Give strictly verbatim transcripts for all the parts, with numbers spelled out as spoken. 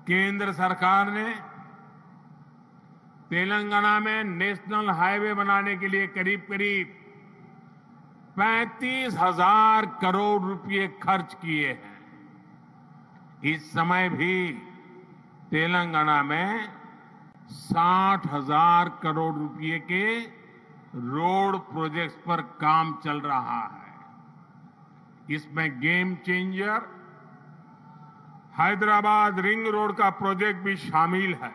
केंद्र सरकार ने तेलंगाना में नेशनल हाईवे बनाने के लिए करीब करीब पैंतीस हजार करोड़ रुपए खर्च किए हैं। इस समय भी तेलंगाना में साठ हजार करोड़ रुपए के रोड प्रोजेक्ट्स पर काम चल रहा है। इसमें game changer Hyderabad ring road का प्रोजेक्ट भी शामिल है।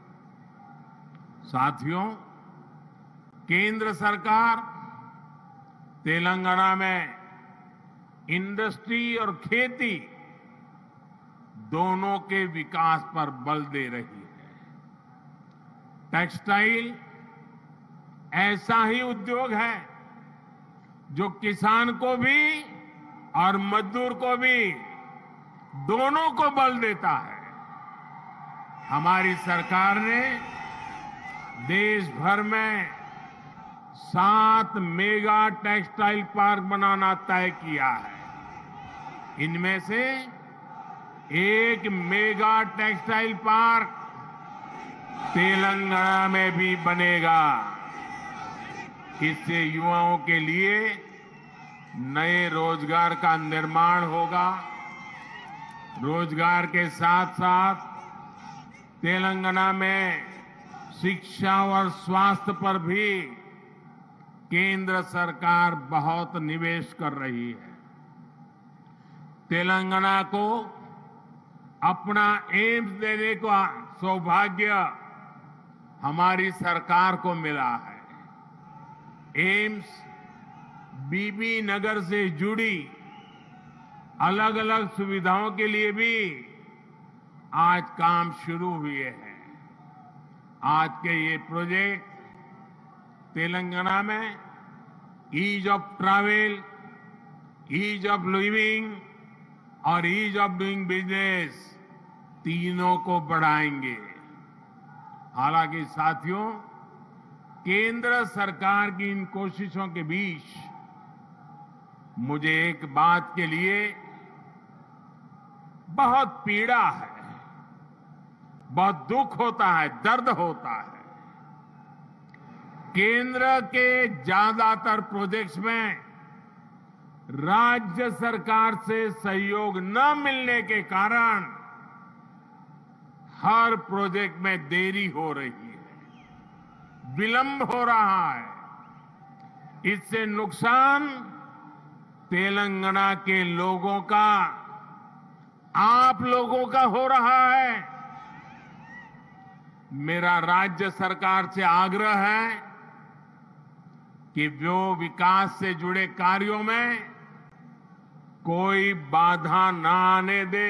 साथियों, केंद्र सरकार तेलंगाना में इंडस्ट्री और खेती दोनों के विकास पर बल दे रही है। टेक्सटाइल ऐसा ही उद्योग है जो किसान को भी और मजदूर को भी दोनों को बल देता है। हमारी सरकार ने देश भर में सात मेगा टेक्सटाइल पार्क बनाना तय किया है। इनमें से एक मेगा टेक्सटाइल पार्क तेलंगाना में भी बनेगा। इससे युवाओं के लिए नए रोजगार का निर्माण होगा। रोजगार के साथ साथ तेलंगाना में शिक्षा और स्वास्थ्य पर भी केंद्र सरकार बहुत निवेश कर रही है। तेलंगाना को अपना एम्स देने का सौभाग्य हमारी सरकार को मिला है। एम्स बीबी नगर से जुड़ी अलग अलग सुविधाओं के लिए भी आज काम शुरू हुए हैं। आज के ये प्रोजेक्ट तेलंगाना में ease of travel, ease of living और ईज ऑफ डूइंग बिजनेस तीनों को बढ़ाएंगे। हालांकि साथियों, केंद्र सरकार की इन कोशिशों के बीच मुझे एक बात के लिए बहुत पीड़ा है, बहुत दुख होता है, दर्द होता है। केंद्र के ज्यादातर प्रोजेक्ट्स में राज्य सरकार से सहयोग न मिलने के कारण हर प्रोजेक्ट में देरी हो रही है, विलंब हो रहा है। इससे नुकसान तेलंगाना के लोगों का, आप लोगों का हो रहा है। मेरा राज्य सरकार से आग्रह है कि वो विकास से जुड़े कार्यों में कोई बाधा ना आने दे,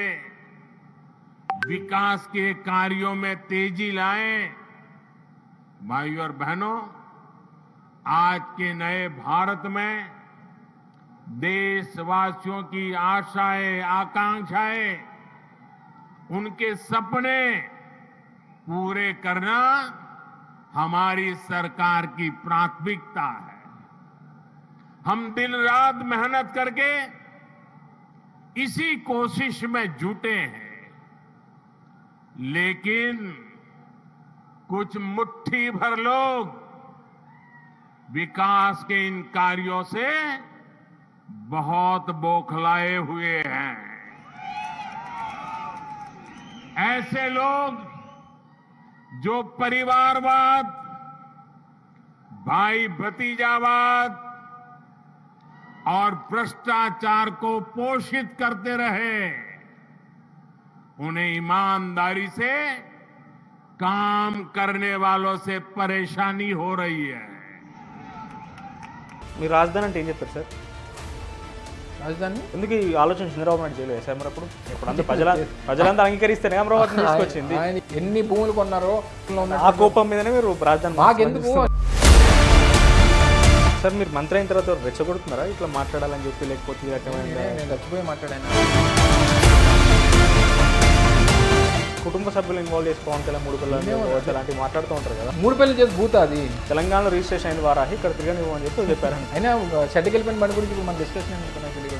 विकास के कार्यों में तेजी लाएं। भाइयों और बहनों, आज के नए भारत में देशवासियों की आशाएं, आकांक्षाएं, उनके सपने पूरे करना हमारी सरकार की प्राथमिकता है। हम दिन रात मेहनत करके इसी कोशिश में जुटे हैं, लेकिन कुछ मुट्ठी भर लोग विकास के इन कार्यों से बहुत बौखलाए हुए हैं। ऐसे लोग जो परिवारवाद, भाई भतीजावाद और भ्रष्टाचार को पोषित करते रहे, उन्हें ईमानदारी से काम करने वालों से परेशानी हो रही है। మీరు రాజధాని అంటే ఏం చెప్తారు సార్? రాజధాని ఎందుకు ఈ ఆలోచన చంద్రబాబు నాయుడు చేయలేదు సార్? మరి అప్పుడు ఇప్పుడు అంతా ప్రజల ప్రజలంతా అంగీకరిస్తేనే అమరావతిని తీసుకొచ్చింది. ఆయన ఎన్ని భూములు కొన్నారో ఆ కోపం మీదనే మీరు రాజధాని మాకెందుకు సార్? మీరు మంత్రి అయిన తర్వాత రెచ్చగొడుతున్నారా ఇట్లా మాట్లాడాలని చెప్పి, లేకపోతే ఈ రకమైన నేను చచ్చిపోయి మాట్లాడాను. కుటుంబ సభ్యులు ఇన్వాల్వ్ చేసుకోవాలి కదా, మూడు పిల్లలు అలాంటివి మాట్లాడుతూ ఉంటారు కదా. మూడు పెళ్లి చేసి భూత అది తెలంగాణలో రిజిస్ట్రేషన్ అయిన వారాహి ఇక్కడ తిరగనివ్వని చెప్పి చెప్పారు. అయినా షెడ్కి వెళ్ళిపోయిన బండి గురించి ఇప్పుడు మన డిస్కషన్ ఎందుకు నాకు తెలియదు.